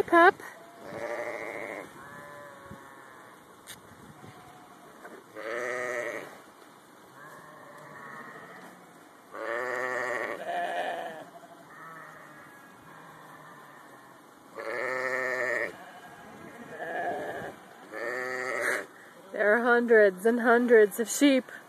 Hi, pup. There are hundreds and hundreds of sheep.